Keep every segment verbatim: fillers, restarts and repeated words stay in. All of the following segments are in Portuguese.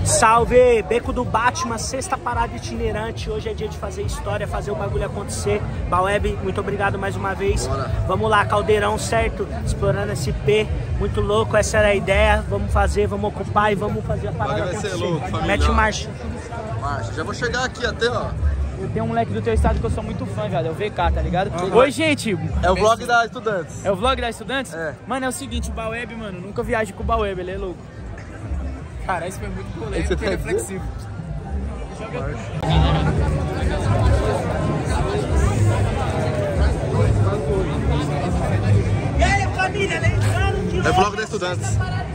Salve, Beco do Batman, sexta parada itinerante. Hoje é dia de fazer história, fazer o bagulho acontecer. Baweb, muito obrigado mais uma vez. Bora. Vamos lá, Caldeirão, certo? Explorando esse P, muito louco, essa era a ideia. Vamos fazer, vamos ocupar e vamos fazer a parada vai acontecer. Ser louco, mete marcha. Marcha, já vou chegar aqui até, ó. Eu tenho um moleque do teu estado que eu sou muito fã, velho. É o V K, tá ligado? Uhum. Oi, gente. É o vlog da Estudantes. É o vlog da Estudantes? É. Mano, é o seguinte, o Baweb, mano, nunca viajo com o Baweb, ele é louco. Cara, isso foi muito polêmico e reflexivo. E aí, família, lembrando que... É o vlog da Estudantes.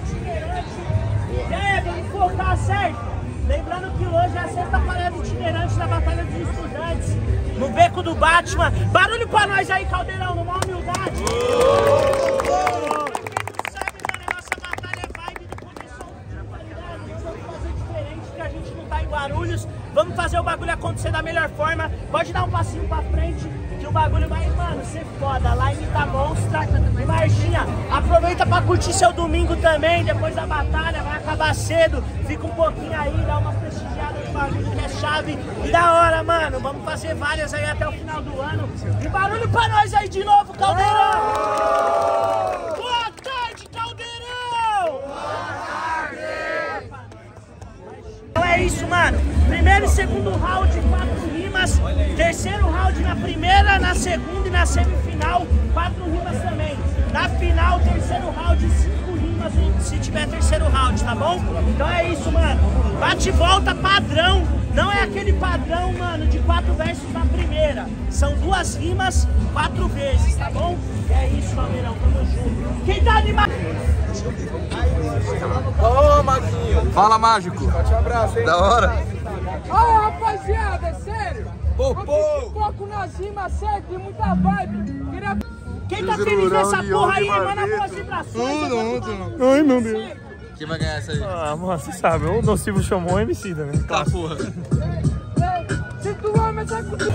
E aí, vamos focar, certo? Lembrando que hoje é a sexta parada itinerante da Batalha dos Estudantes, no Beco do Batman. Barulho pra nós aí, Caldeirão, numa humildade. Oh! Oh! Quem sabe, mano, a nossa batalha é vibe do Condição de qualidade. Vamos fazer diferente, que a gente não tá em Guarulhos. Vamos fazer o bagulho acontecer da melhor forma. Pode dar um passinho pra frente, que o bagulho vai, mano, ser foda. Line tá monstra e marchinha. Aproveita pra curtir seu domingo também, depois da batalha, vai acabar cedo. Fica um pouquinho aí, dá uma prestigiada no bagulho que é chave. E da hora, mano, vamos fazer várias aí até o final do ano. E barulho pra nós aí de novo, Caldeirão! Boa tarde, Caldeirão! Boa tarde! Então é isso, mano. Primeiro e segundo round, quatro rimas. Terceiro round na primeira, na segunda e na semifinal, quatro rimas também. Na final, terceiro round, cinco rimas se tiver terceiro round, tá bom? Então é isso, mano. Bate e volta padrão. Não é aquele padrão, mano, de quatro versos na primeira. São duas rimas, quatro vezes, tá bom? E é isso, Palmeirão. Tamo junto. Quem tá animado? Ô, Maguinho. Fala, Mágico. Forte abraço, hein? Da hora. Ó, oh, rapaziada, sério. Pô, pô. Foco nas rimas, certo? E muita vibe. Queria... Quem tá feliz nessa porra aí, manda boas vibrações. Tudo, tudo. Ai, meu Deus. Quem vai ganhar essa aí? Ah, mano, você sabe, o Nocivo chamou o M C, né? Tá, porra. Se tu ama essa coisa...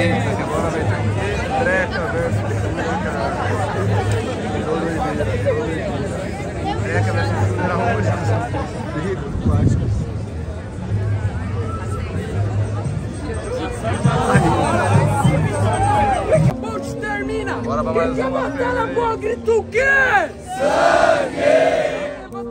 Treca, verso. Treca, verso. Ponte termina. Bora pra mais uma. Quem quer matar na boa, grita o quê? Sangue!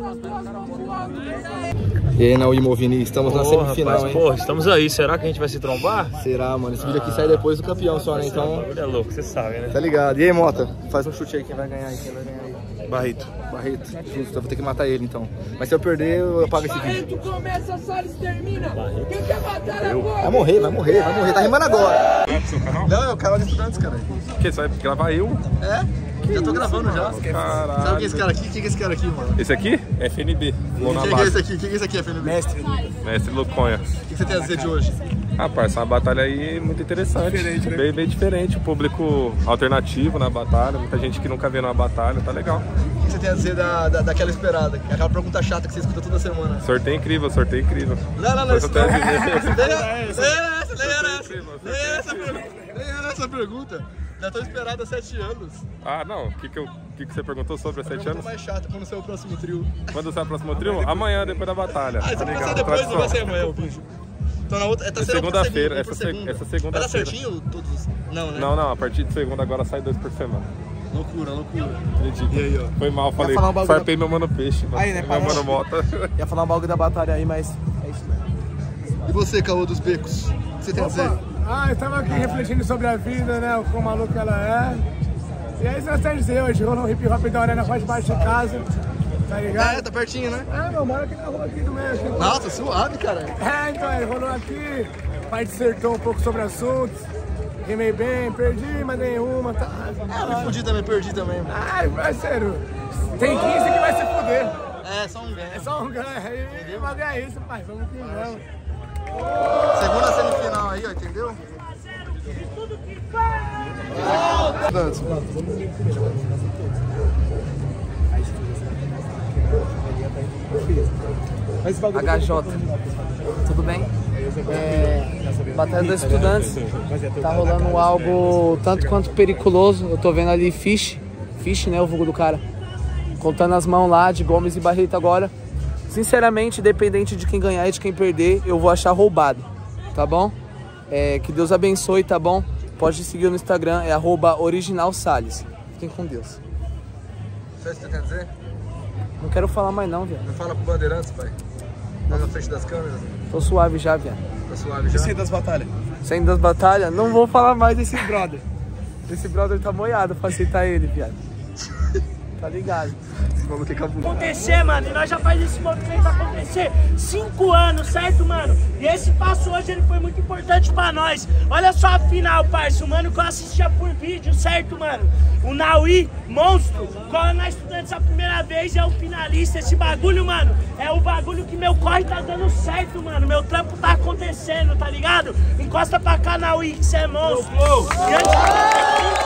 E aí, Naui Movini, estamos na semifinal, rapaz, hein? Porra, estamos aí. Será que a gente vai se trombar? Será, mano? Esse vídeo aqui sai depois do campeão só, né? Então... É louco, você sabe, né? Tá ligado. E aí, Mota? Faz um chute aí, quem vai ganhar aí? Quem vai ganhar aí? Barrito. Barreto. Justo, eu vou ter que matar ele, então. Mas se eu perder, eu apago esse vídeo. Barreto começa, Salles termina. Quem quer matar na boa? Vai morrer, vai morrer, vai morrer. Tá rimando agora. É pro seu canal? Não, é o canal de Estudantes, cara. O que? Você vai gravar eu? É? Já tô gravando já. Caralho. Sabe quem é esse cara aqui? Quem é esse cara aqui, mano? Esse aqui? F N B. Vou na Quem é base. esse aqui? Quem é esse aqui, F N B? Mestre. Mestre Luconha. O que você tem a dizer de hoje? Rapaz, essa é uma batalha aí muito interessante. Diferente, né? Bem, bem diferente. O público alternativo na batalha. Muita gente que nunca vê numa batalha. Tá legal. O que você tem a dizer da, da, daquela esperada? Aquela pergunta chata que você escuta toda semana. Sorteio incrível, sorteio incrível. Não, não, não. Isso não. Nem Nem era essa, nem era essa. Nem era essa pergunta. Nem era essa pergunta. Já tô esperado há sete anos. Ah, não. O que, que, eu, que, que você perguntou sobre há sete anos? mais chata quando sai o próximo trio. Quando sai o próximo trio? Amanhã, amanhã depois da batalha. Ah, se Tá começar ligado? depois, Tradição. não vai ser amanhã o vídeo. Então na outra, é É segunda-feira, essa, se, segunda. essa Vai dar segunda-feira. certinho todos? Não, né? Não, não, a partir de segunda agora sai dois por semana. Loucura, loucura. Acredita. E aí, ó. Foi mal, falei, falar um bagulho farpei meu mano peixe, mano. Aí, né, meu mano Mota. Ia falar um bagulho da batalha aí, mas é isso mesmo. E você, Caô dos Becos? O que você tem a dizer? Ah, eu tava aqui refletindo sobre a vida, né? O quão maluco ela é. E é isso que nós temos a dizer hoje. Rolou um hip hop da Arena Rocha debaixo de casa. Tá ligado? É, tá pertinho, né? É, meu, moro aqui na rua aqui do meio. Aqui, Nossa, suave, cara. É, então, ele rolou aqui. O pai dissertou um pouco sobre assuntos. Rimei bem, perdi, mas nenhuma, tá? Ah, me fudi também, perdi também, mano. Ai, parceiro, tem quinze que vai se fuder. É, só um ganho. É só um ganho. E uma ganha isso, pai. Vamos que vamos. Segunda semifinal aí, ó, entendeu? Dança. H J, tudo bem? É, Batalha dos Estudantes, tá rolando algo tanto quanto periculoso. Eu tô vendo ali Fish, Fish, né, o vulgo do cara, contando as mãos lá de Gomes e Barreto agora. Sinceramente, independente de quem ganhar e de quem perder, eu vou achar roubado, tá bom? É, que Deus abençoe, tá bom? Pode seguir no Instagram, é arroba originalsalles. Fiquem com Deus. Só isso que você quer dizer? Não quero falar mais não, viado. Não fala pro Bandeirantes, pai? Lá na frente das câmeras? Tô suave já, viado. Tá suave já? E sem das batalhas? Saindo das batalhas, não vou falar mais desse brother. Esse brother tá moiado pra aceitar ele, viado. Tá ligado? Esse maluco é cabuloso. Acontecer, mano, e nós já faz esse movimento acontecer cinco anos, certo, mano? E esse passo hoje ele foi muito importante pra nós. Olha só a final, parça, o mano que eu assistia por vídeo, certo, mano? O Naui, monstro, cola na Estudantes a primeira vez, é o finalista. Esse bagulho, mano, é o bagulho que meu corre tá dando certo, mano. Meu trampo tá acontecendo, tá ligado? Encosta pra cá, Naui, que cê é monstro. Grande...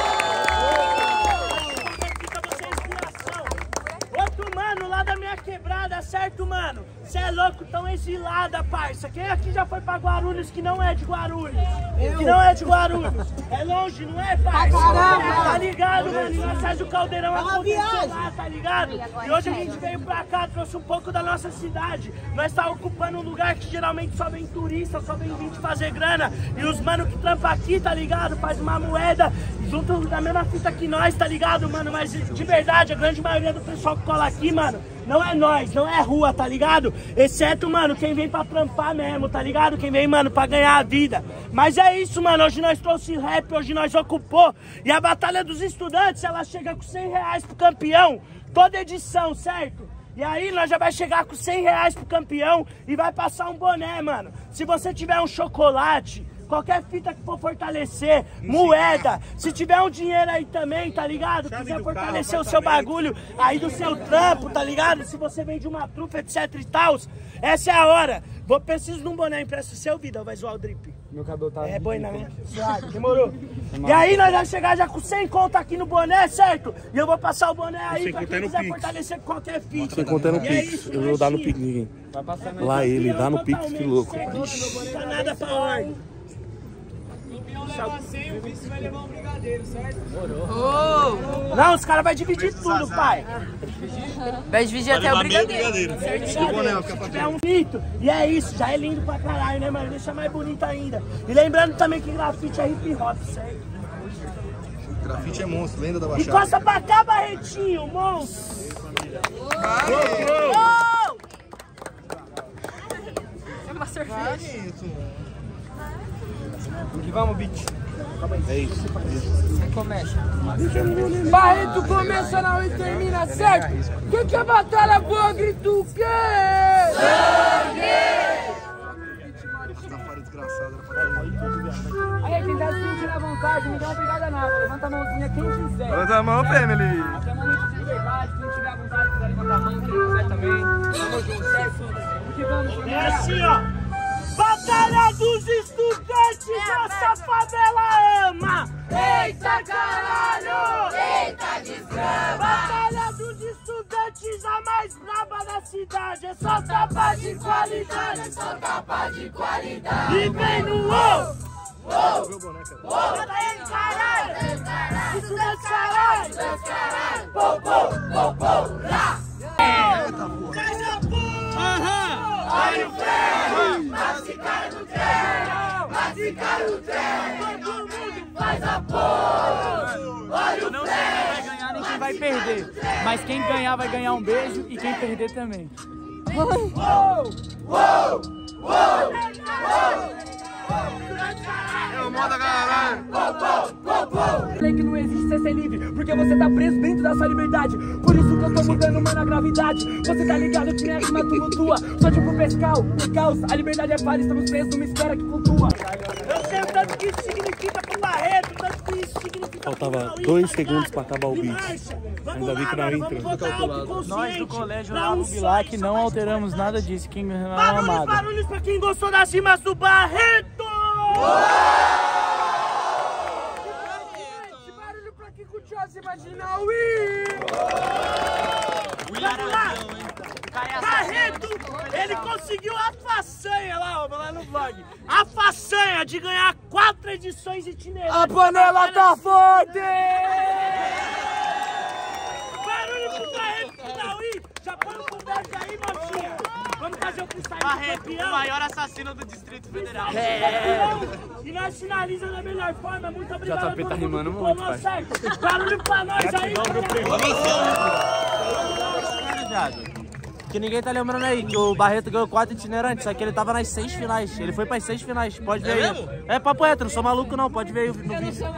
Quebrada, certo, mano? Cê é louco, tão exilada, parça. Quem aqui já foi pra Guarulhos que não é de Guarulhos? Eu. Que não é de Guarulhos. É longe, não é, parça? Tá ligado, mano? E nós faz o caldeirão acontecer lá, tá ligado? E hoje a gente veio pra cá, trouxe um pouco da nossa cidade. Nós tá ocupando um lugar que geralmente só vem turista, só vem vir fazer grana. E os mano que trampa aqui, tá ligado? Faz uma moeda junto da mesma fita que nós, tá ligado, mano? Mas de verdade, a grande maioria do pessoal que cola aqui, mano, não é nós, não é rua, tá ligado? Exceto, mano, quem vem pra trampar mesmo, tá ligado? Quem vem, mano, pra ganhar a vida. Mas é isso, mano, hoje nós trouxe rap, hoje nós ocupou. E a Batalha dos Estudantes, ela chega com cem reais pro campeão, toda edição, certo? E aí nós já vai chegar com cem reais pro campeão e vai passar um boné, mano. Se você tiver um chocolate... Qualquer fita que for fortalecer, moeda, se tiver um dinheiro aí também, tá ligado? Quiser fortalecer o seu bagulho aí do seu trampo, tá ligado? Se você vende uma trufa, etc e tal, essa é a hora. Vou preciso de um boné, empresta o seu, vida, vai zoar o drip. Meu cabelo tá... É, boina, né? Suave, demorou. E aí nós vamos chegar já com cem conto aqui no boné, certo? E eu vou passar o boné aí pra quem quiser fortalecer qualquer fita. Sem contar no Pix, eu vou dar no Pix, ninguém. Lá ele, dá no Pix, que louco. Não tá nada pra ordem. O vice vai levar um brigadeiro, certo? Oh. Não, os caras vão dividir tudo, pai. Vai dividir até o brigadeiro. É um bonito. E é isso, já é lindo pra caralho, né, mano? Deixa mais bonito ainda. E lembrando também que grafite é hip hop, certo? Grafite é monstro, lenda da Baixada. Encosta pra cá, Barretinho, monstro. É uma cerveja. Que vamos, bitch. É isso. Você começa. Barreto começa não e termina, certo? Quem que é batalha boa, grita o quê? Safari desgraçado. Aí, quem tá se sentindo à vontade, não dá obrigada nada. Levanta a mãozinha quem quiser. Levanta a mão, family. Até momento de liberdade, quem tiver à vontade, quiser levantar a mão, quem quiser também. Tamo junto, certo? Porque vamos. É assim, ó. Batalha dos Estudantes, nossa favela ama! Eita caralho! Eita desgrama! Batalha dos Estudantes, a mais braba da cidade. É só tapa de qualidade, é só tapa de qualidade. E vem no ô! Ô! Ô! Ei, caralho! Estudantes, caralho! Estudantes, caralho! Pô, pô, pô, pô, lá! Traz a porra! Olha o ferro! Massicar no trem! Massicar no trem! Todo mundo faz a porra! Olha Eu não sei quem vai ganhar nem quem vai perder. Mas quem ganhar vai ganhar um beijo e quem perder também. Uou! Uou! Uou! É o modo, galera! Sei que não existe você ser livre, porque você tá preso dentro da sua liberdade. Por isso que eu tô mudando, mano, a gravidade. Você tá ligado que minha rima tumultua. Sou tipo pescal, o caos, a liberdade é falha. Estamos presos numa esfera que flutua. Eu sei o tanto que isso significa pro Barreto, o tanto que isso significa. Faltava dois segundos pra acabar o beat. Ainda bem que não entrou. Nós do colégio Lavo Vilar que não alteramos nada disso. Quem ganhou é Barulhos, amado. barulhos pra quem gostou das rimas do Barreto! Esse barulho pra quem curtiu as imagens na Wii! Vamos lá! Barreto, ele conseguiu a façanha lá, ó, lá no vlog. A façanha de ganhar quatro edições itinerantes. A panela tá forte! Barulho pro Barreto, pro Naui. Já põe o conversa aí, mocinha. Vamos fazer o freestyle Barreto, campeão. o maior assassino do Distrito Federal. É. E nós finalizamos da melhor forma. Muito obrigado. J P tá rimando muito, pai. Certo. Barulho pra nós aí. Que ninguém tá lembrando aí que o Barreto ganhou quatro itinerantes, só que ele tava nas seis finais. Ele foi pras seis finais, pode ver é aí. Mesmo? É papo reto, não sou maluco não, pode ver aí no vídeo.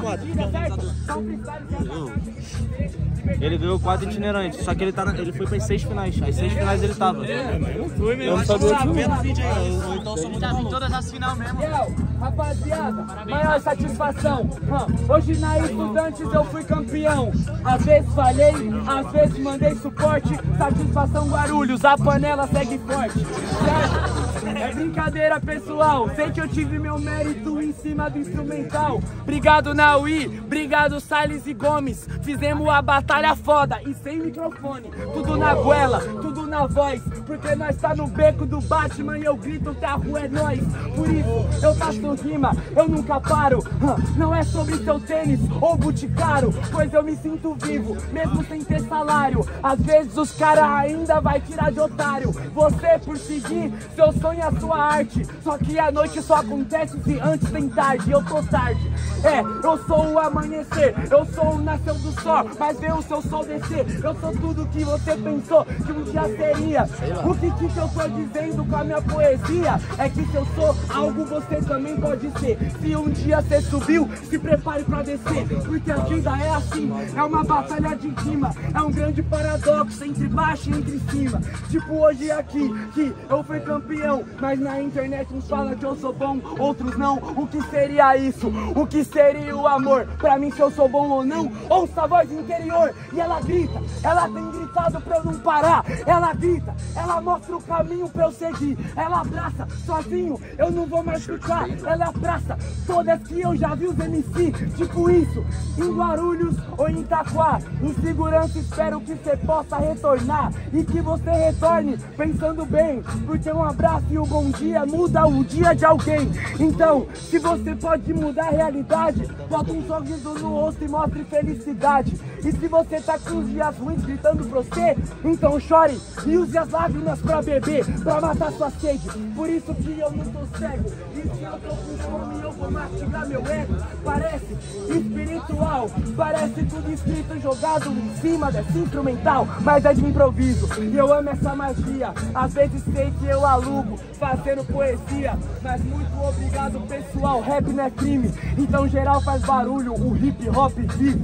Ele ganhou quatro itinerantes, só que ele, tá na, ele foi pras seis finais. As seis finais ele tava. É, mas não foi mesmo. Eu não sabia disso não. Vídeo aí, ou então somos Já vi todas as final mesmo. Rapaziada, maior satisfação. Hum, Hoje na Estudantes eu fui campeão. Às vezes falhei, às vezes mandei suporte. Satisfação Guarulhos, a panela segue forte. Certo? É brincadeira pessoal, sei que eu tive meu mérito em cima do instrumental. Obrigado Naui, obrigado Salles e Gomes. Fizemos a batalha foda e sem microfone. Tudo na goela, tudo na voz. Porque nós tá no beco do Batman e eu grito que a rua é nós. Por isso eu faço rima, eu nunca paro. Não é sobre seu tênis ou boticário, pois eu me sinto vivo, mesmo sem ter salário. Às vezes os caras ainda vai tirar de otário. Você por seguir seu sonho e a sua arte. Só que a noite só acontece se antes tem tarde. Eu tô tarde. É, eu sou o amanhecer, eu sou o nasceu do sol, mas vê o seu sol descer. Eu sou tudo que você pensou que um dia seria. O que que eu tô dizendo com a minha poesia é que se eu sou algo, você também pode ser. Se um dia você subiu, se prepare pra descer, porque a vida é assim, é uma batalha de rima, é um grande paradoxo entre baixo e entre cima. Tipo hoje aqui, que eu fui campeão, mas na internet uns falam que eu sou bom, outros não. O que seria isso? O que seria o amor? Pra mim se eu sou bom ou não, ouça a voz interior. E ela grita, ela tem gritado pra eu não parar. Ela grita, ela mostra o caminho pra eu seguir. Ela abraça, sozinho eu não vou mais ficar. Ela abraça todas que eu já vi os M C. Tipo isso, em Guarulhos ou em Itaquá. Em segurança espero que você possa retornar e que você retorne pensando bem, porque um abraço e um bom dia muda o dia de alguém. Então, se você pode mudar a realidade, bota um sorriso no rosto e mostre felicidade. E se você tá com os dias ruins gritando pra você, então chore e use as lágrimas pra beber, pra matar sua sede. Por isso que eu não tô cego, e se eu tô com fome eu vou mastigar meu ego. Parece espiritual, parece tudo escrito jogado em cima desse instrumental, mas é de improviso e eu amo essa magia. Às vezes sei que eu alugo fazendo poesia, mas muito obrigado pessoal, rap não é crime, então geral faz barulho, o hip hop vive.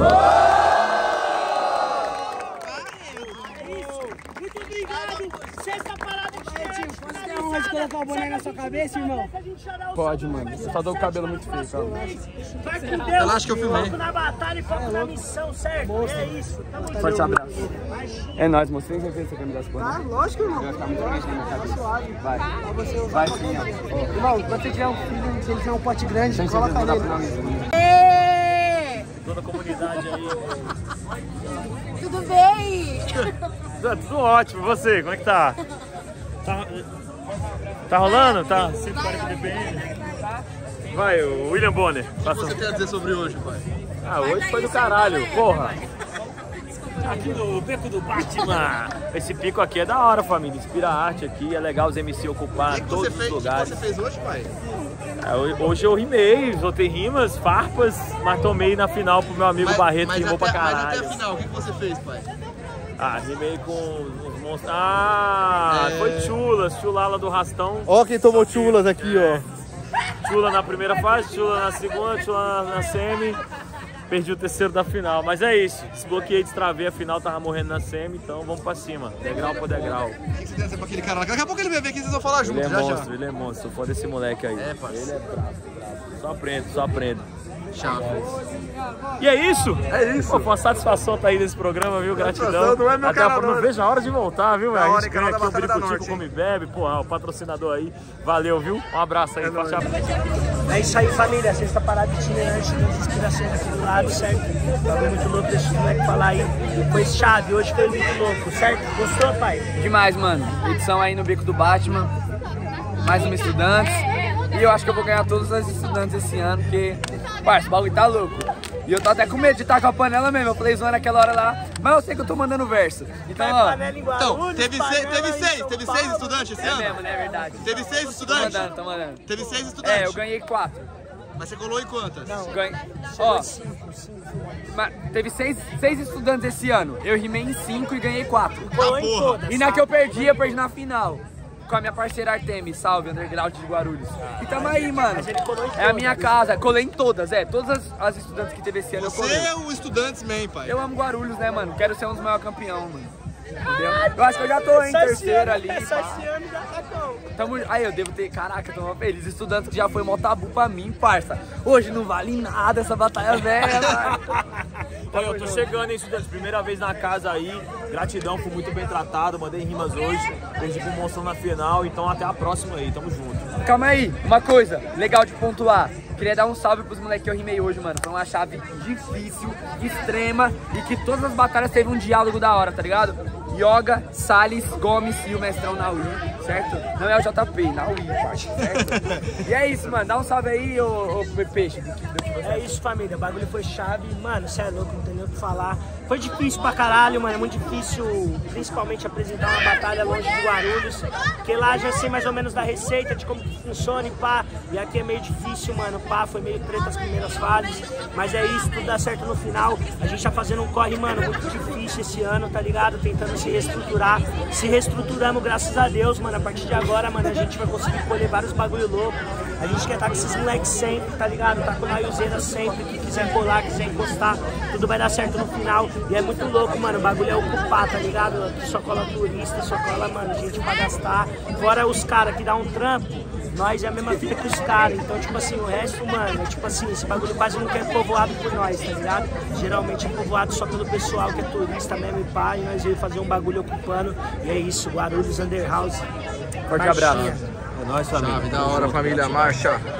Muito obrigado. Sexta parada de Você pode colocar o boné na sua cabeça, irmão? Pode, mano. Eu só dou o cabelo muito feio, cara. Vai com Deus. Relaxa que eu filmei. Foco na batalha e foco na missão, certo? É isso. Tamo junto. Forte abraço. É nóis, moço. Tem certeza que você quer me dar as coisas? Tá, lógico, irmão. Vai ficar muito quente na minha cabeça. Vai. Você Vai sim, ó. irmão, quando você tiver um filho, se ele tiver um pote grande, Tem coloca certeza que dá nele. pra finalizar. Toda a comunidade aí. Tudo bem? Tudo ótimo, e você? Como é que tá? Tá, tá rolando? Tá cento e quarenta D P M? Vai, o William Bonner. O que você quer dizer sobre hoje, pai? Ah, hoje foi do caralho, porra. Aqui no Beco do Batman. Esse pico aqui é da hora, família. Inspira a arte aqui, é legal os M C ocupar todos os lugares. O que você fez hoje, pai? É, hoje eu rimei, soltei rimas, farpas, mas tomei na final pro meu amigo Mas- Barreto, mas que rimou pra até- Mas caralho. até a final, o que você fez, pai? Ah, rimei com os monstros. Ah, É. foi chulas, chulala do Rastão. Ó quem tomou chulas aqui, ó. Chula na primeira fase, chula na segunda, chula na, na semi. Perdi o terceiro da final, mas é isso. Desbloqueei, destravei a final, tava morrendo na semi, então vamos pra cima. Degrau por degrau. O que você tem a dizer pra aquele cara lá? Daqui a pouco ele vai vir aqui e vocês vão falar Ele juntos, é já monstro, já. ele é monstro. Foda esse moleque aí. É, parceiro. Ele é bravo, bravo. Só aprendo, só aprendo. Tchau. E é isso? É isso. Pô, foi uma satisfação estar aí nesse programa, viu? Gratidão. Satisfação, não é meu Até a canal, próxima. não. Vejo a hora de voltar, viu? Da A hora, gente hein, ganha canal aqui da o Batalha da Brico Tico Norte, Come Bebe. Pô, o patrocinador aí. Valeu, viu? Um abraço aí. Forte abraço. É isso aí, família. Sexta parada itinerante, das inspirações aqui do lado, certo? Bagulho muito louco, deixa o moleque falar aí. Foi chave, hoje foi muito louco, certo? Gostou, pai? Demais, mano. Edição aí no Beco do Batman. Mais uma Estudantes. E eu acho que eu vou ganhar todas as Estudantes esse ano, porque, parça, o bagulho tá louco. E eu tô até com medo de estar com a panela mesmo. Eu falei zoando aquela hora lá, mas eu sei que eu tô mandando verso. Então, ó. Então, teve seis, teve seis, teve seis estudantes esse É ano? mesmo, né? É verdade. Teve seis Tô estudantes? mandando, tô mandando. Teve seis estudantes? É, eu ganhei quatro. Mas você colou em quantas? Não, ganhei. Ó, mas teve seis, seis estudantes esse ano. Eu rimei em cinco e ganhei quatro. Ah, porra. E na que eu perdi, eu perdi na final. Com a minha parceira Artemis, salve, Underground de Guarulhos. E tamo aí, mano. É a minha casa. Colei em todas, é. Todas as, as estudantes que teve esse ano eu Você colei. é o Estudantes Man, pai. Eu amo Guarulhos, né, mano? Quero ser um dos maiores campeões, mano. Entendeu? Eu acho que eu já tô em terceiro ali. Só esse ano já tá bom. Tamo... Aí eu devo ter, caraca, eu tô mó feliz. Estudantes que já foi mó tabu pra mim, parça. Hoje não vale nada essa batalha velha, mano. Olha, eu tô chegando, hein, estudantes. Primeira vez na casa aí. Gratidão, fui muito bem tratado. Mandei rimas hoje. Perdi com moção na final. Então até a próxima aí. Tamo junto. Calma aí, uma coisa legal de pontuar. Queria dar um salve pros moleques que eu rimei hoje, mano. Foi uma chave difícil, extrema e que todas as batalhas teve um diálogo da hora, tá ligado? Yoga, Salles, Gomes e o mestrão Naui, certo? Não é o J P, Naui, parte, certo? E é isso, mano. Dá um salve aí, ô, ô Peixe. É isso, família. O bagulho foi chave. Mano, cê é louco, não tem nem o que falar. Foi difícil pra caralho, mano. É muito difícil, principalmente, apresentar uma batalha longe de Guarulhos. Porque lá já sei mais ou menos da receita, de como que funciona e pá. E aqui é meio difícil, mano. Pá, foi meio treta as primeiras fases. Mas é isso, tudo dá certo no final. A gente tá fazendo um corre, mano, muito difícil esse ano, tá ligado? Tentando se reestruturar. Se reestruturamos, graças a Deus, mano. A partir de agora, mano, a gente vai conseguir colher vários bagulho louco. A gente quer estar com esses moleques sempre, tá ligado? Tá com a Naiuzeira sempre, que quiser colar, quiser encostar, tudo vai dar certo no final. E é muito louco, mano, o bagulho é ocupar, tá ligado? Aqui só cola turista, só cola, mano, gente pra gastar. Fora os caras que dá um trampo, nós é a mesma vida que os caras. Então, tipo assim, o resto, mano, é tipo assim, esse bagulho quase nunca é povoado por nós, tá ligado? Geralmente é povoado só pelo pessoal que é turista mesmo e pá, e nós veio fazer um bagulho ocupando. E é isso, Guarulhos Underhouse. Forte abraço. É nóis, família. Da hora, família, marcha.